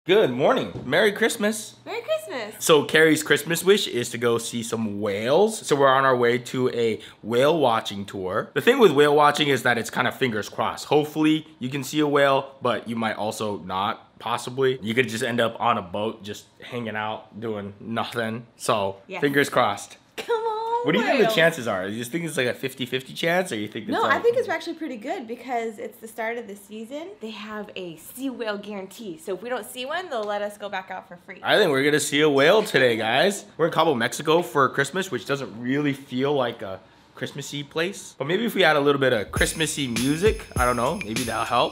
Good morning. Merry Christmas. Merry Christmas. So Carrie's Christmas wish is to go see some whales. So we're on our way to a whale watching tour. The thing with whale watching is that it's kind of fingers crossed. Hopefully you can see a whale, but you might also not. Possibly. You could just end up on a boat just hanging out doing nothing. So fingers crossed. Come on. What do you think the chances are? Do you just think it's like a 50-50 chance, or you think it's No, like... I think it's actually pretty good because it's the start of the season. They have a sea whale guarantee. So if we don't see one, they'll let us go back out for free. I think we're gonna see a whale today, guys. We're in Cabo, Mexico for Christmas, which doesn't really feel like a Christmassy place. But maybe if we add a little bit of Christmassy music, I don't know, maybe that'll help.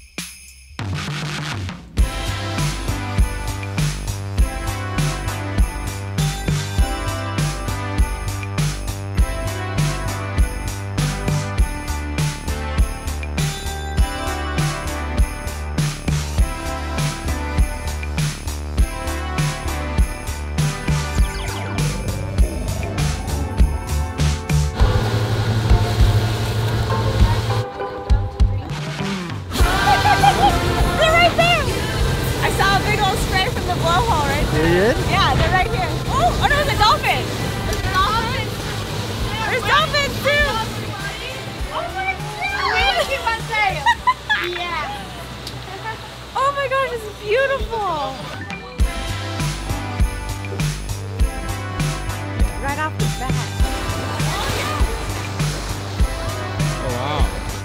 Yeah, they're right here. Oh, no, there's a dolphin. There's dolphins. There's dolphins too. Oh my God. Keep on saying. Yeah. Oh my gosh, it's beautiful. Right off the bat. Oh wow.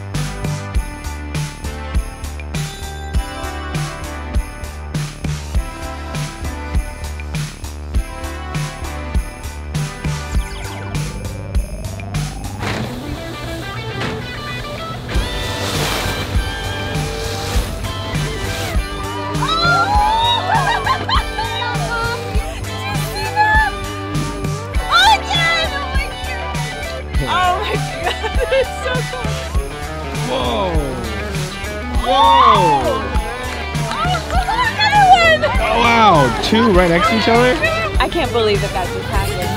It's so cool. Whoa! Whoa! Oh, come on, another one! Oh wow! Two right next to each other? I can't believe that just happened.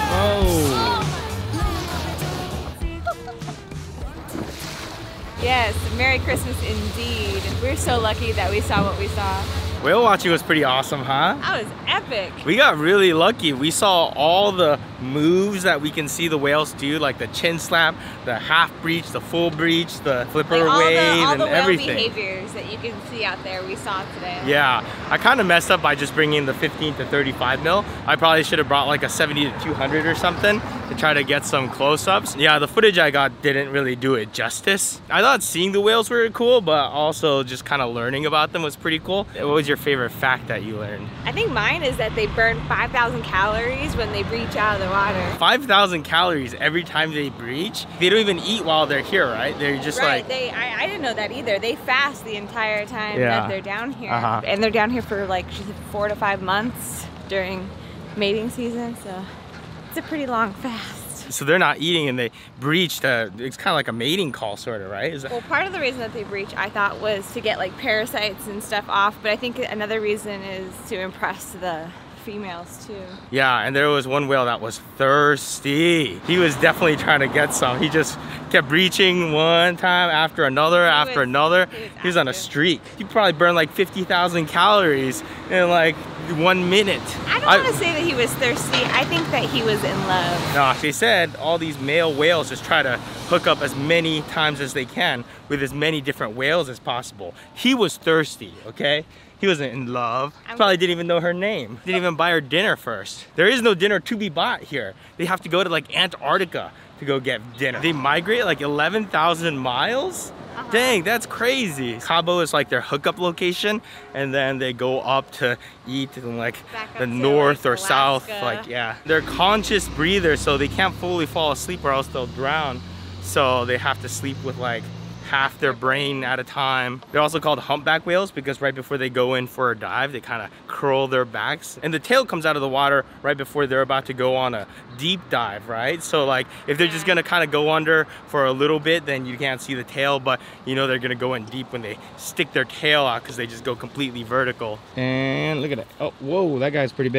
Oh! Yes, Merry Christmas indeed. We're so lucky that we saw what we saw. Whale watching was pretty awesome, huh? That was epic. We got really lucky. We saw all the moves that we can see the whales do, like the chin slap, the half breach, the full breach, the flipper wave, all and the whale everything. behaviors that you can see out there, we saw today. Yeah, I kind of messed up by just bringing the 15 to 35 mil. I probably should have brought like a 70 to 200 or something to try to get some close-ups. Yeah, the footage I got didn't really do it justice. I thought seeing the whales were cool, but also just kind of learning about them was pretty cool. What was your favorite fact that you learned? I think mine is that they burn 5,000 calories when they breach out of the water. 5,000 calories every time they breach. They don't even eat while they're here, right? They're just like... I didn't know that either. They fast the entire time that they're down here. And they're down here for like 4 to 5 months during mating season, so it's a pretty long fast. So they're not eating and they breached. It's kind of like a mating call, sort of, right? Well, part of the reason that they breach, I thought, was to get like parasites and stuff off, but I think another reason is to impress the females too. Yeah, and there was one whale that was thirsty. He was definitely trying to get some. He just kept breaching one time after another after another. He was on a streak. He probably burned like 50,000 calories in like 1 minute. I don't want to say that he was thirsty. I think that he was in love. No, they said all these male whales just try to hook up as many times as they can with as many different whales as possible. He was thirsty, okay? He wasn't in love. Probably didn't even know her name. Didn't even buy her dinner first. There is no dinner to be bought here. They have to go to like Antarctica to go get dinner. They migrate like 11,000 miles? Dang, that's crazy. Cabo is like their hookup location, and then they go up to eat in like the north or south. Like, yeah. They're conscious breathers, so they can't fully fall asleep or else they'll drown. So they have to sleep with like half their brain at a time. They're also called humpback whales because right before they go in for a dive, they kind of curl their backs. And the tail comes out of the water right before they're about to go on a deep dive, right? So like if they're just gonna kind of go under for a little bit, then you can't see the tail, but you know they're gonna go in deep when they stick their tail out because they just go completely vertical. And look at it. Oh, whoa, that guy's pretty big.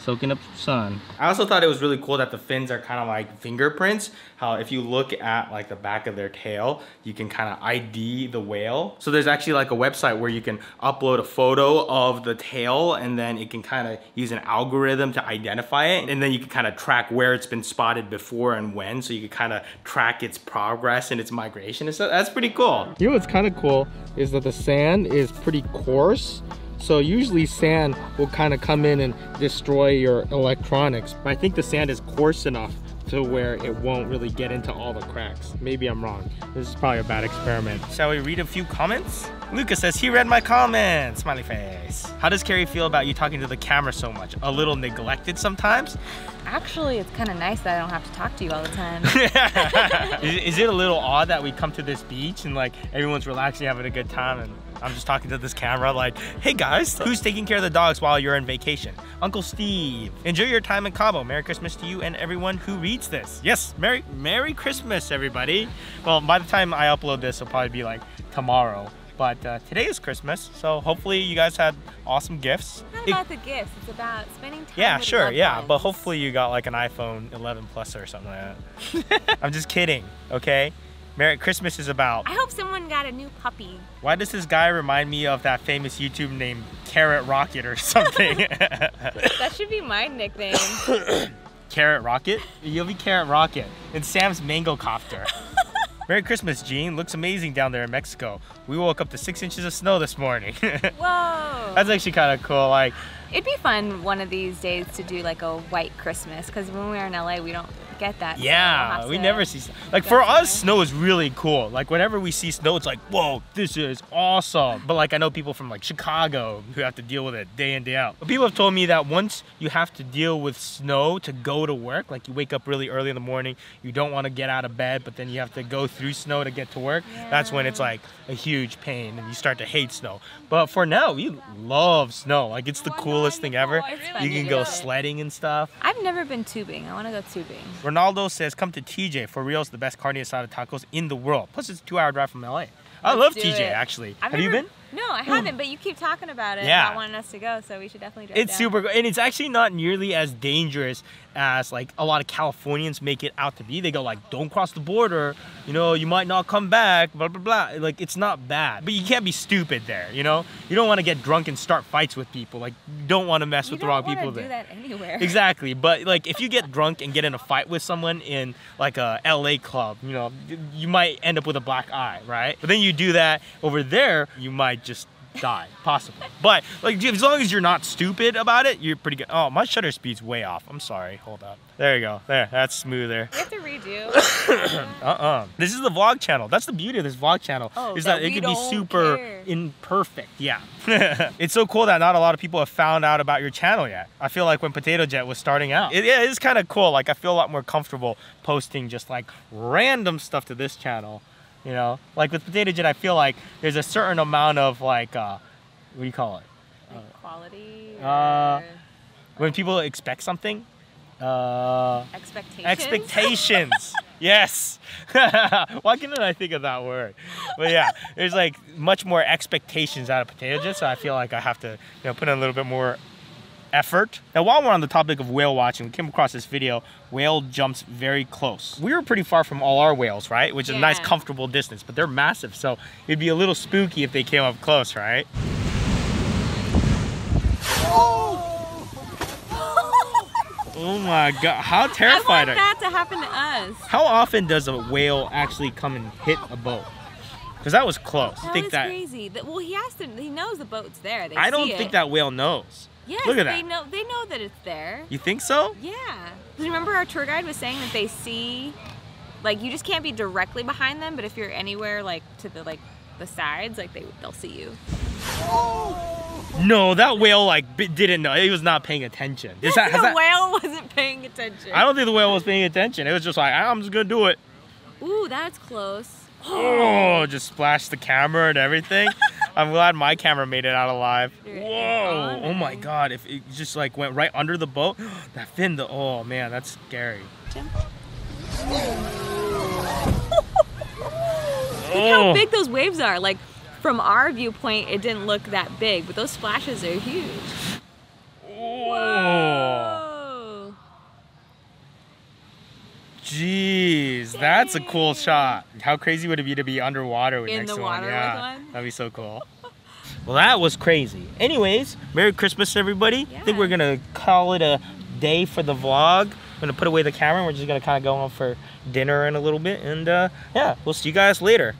soaking up sun. I also thought it was really cool that the fins are kind of like fingerprints. How if you look at like the back of their tail, you can kind of ID the whale. So there's actually like a website where you can upload a photo of the tail and then it can kind of use an algorithm to identify it. And then you can kind of track where it's been spotted before and when. So you can kind of track its progress and its migration and stuff. That's pretty cool. You know what's kind of cool is that the sand is pretty coarse. So usually sand will kind of come in and destroy your electronics. But I think the sand is coarse enough to where it won't really get into all the cracks. Maybe I'm wrong. This is probably a bad experiment. Shall we read a few comments? Lucas says, he read my comments. Smiley face. How does Carrie feel about you talking to the camera so much? A little neglected sometimes? Actually, it's kind of nice that I don't have to talk to you all the time. Is it a little odd that we come to this beach and like everyone's relaxing, having a good time, and I'm just talking to this camera like, hey guys, who's taking care of the dogs while you're on vacation? Uncle Steve. Enjoy your time in Cabo. Merry Christmas to you and everyone who reads this. Yes, Merry Christmas, everybody. Well, by the time I upload this, it'll probably be like tomorrow. But today is Christmas, so hopefully you guys had awesome gifts. It's not about the gifts, it's about spending time yeah, with sure, loved yeah, ones. but hopefully you got like an iPhone 11 Plus or something like that. I'm just kidding, okay? Merry Christmas is about... I hope someone got a new puppy. Why does this guy remind me of that famous YouTube name Carrot Rocket or something? That should be my nickname. Carrot Rocket? You'll be Carrot Rocket. And Sam's Mango Copter. Merry Christmas, Gene. Looks amazing down there in Mexico. We woke up to 6 inches of snow this morning. Whoa. That's actually kind of cool. Like, it'd be fun one of these days to do like a white Christmas, because when we're in LA, we don't get that. Yeah, we never see snow. Like for us, snow is really cool. Like whenever we see snow, it's like, whoa, this is awesome. But like I know people from like Chicago who have to deal with it day in, day out. But people have told me that once you have to deal with snow to go to work, like you wake up really early in the morning, you don't want to get out of bed, but then you have to go through snow to get to work. Yeah. That's when it's like a huge pain and you start to hate snow. But for now, we love snow. Like it's the coolest thing ever. You can go sledding and stuff. I've never been tubing. I want to go tubing. Ronaldo says, come to TJ. For real, it's the best carne asada tacos in the world. Plus, it's a 2-hour drive from LA. I love TJ, actually. Have you been? No, I haven't, but you keep talking about it. Yeah. Not wanting us to go, so we should definitely drive It's super good. And it's actually not nearly as dangerous as like a lot of Californians make it out to be. They go like, don't cross the border, you know, you might not come back, blah, blah, blah. Like, it's not bad. But you can't be stupid there, you know? You don't want to get drunk and start fights with people. Like, you don't want to mess with the wrong people there. You don't want to do that anywhere. Exactly. But like, if you get drunk and get in a fight with someone in like a LA club, you know, you might end up with a black eye, right? But then you do that over there, you might just die, possibly. But like, as long as you're not stupid about it, you're pretty good. Oh, my shutter speed's way off. I'm sorry. Hold up. There you go. There, that's smoother. We have to redo. This is the vlog channel. That's the beauty of this vlog channel. Oh, is that it could be super imperfect. Yeah. It's so cool that not a lot of people have found out about your channel yet. I feel like when Potato Jet was starting out, it is kind of cool. Like I feel a lot more comfortable posting just like random stuff to this channel. You know, like with Potato Jet, I feel like there's a certain amount of like, what do you call it? Like quality? When people expect something. Expectations? Expectations. Yes. Why couldn't I think of that word? But yeah, there's like much more expectations out of Potato Jet, so I feel like I have to, you know, put in a little bit more effort. Now, while we're on the topic of whale watching, we came across this video, whale jumps very close. We were pretty far from all our whales, right? Which is a nice, comfortable distance, but they're massive, so it'd be a little spooky if they came up close, right? Oh my God, how terrified are you? I want that to happen to us. How often does a whale actually come and hit a boat? Because that was close. That was crazy. Well, he knows the boat's there. I don't think that whale knows. Yes, look at they know that it's there. You think so? Yeah. Remember our tour guide was saying that they see, like, you just can't be directly behind them, but if you're anywhere like to the sides, like they'll see you. No, that whale like didn't know. He was not paying attention. The whale wasn't paying attention. I don't think the whale was paying attention. It was just like, I'm just gonna do it. Ooh, that's close. Oh, just splashed the camera and everything. I'm glad my camera made it out alive. Whoa! Oh my God! If it just like went right under the boat, that fin. Oh man, that's scary. Look how big those waves are. Like from our viewpoint, it didn't look that big, but those splashes are huge. Whoa! Jeez, that's a cool shot. How crazy would it be to be underwater in next the to water one? Yeah, with one? that'd be so cool. Well, that was crazy. Anyways, Merry Christmas, everybody. Yeah. I think we're gonna call it a day for the vlog. I'm gonna put away the camera and we're just gonna kind of go on for dinner in a little bit. And yeah, we'll see you guys later.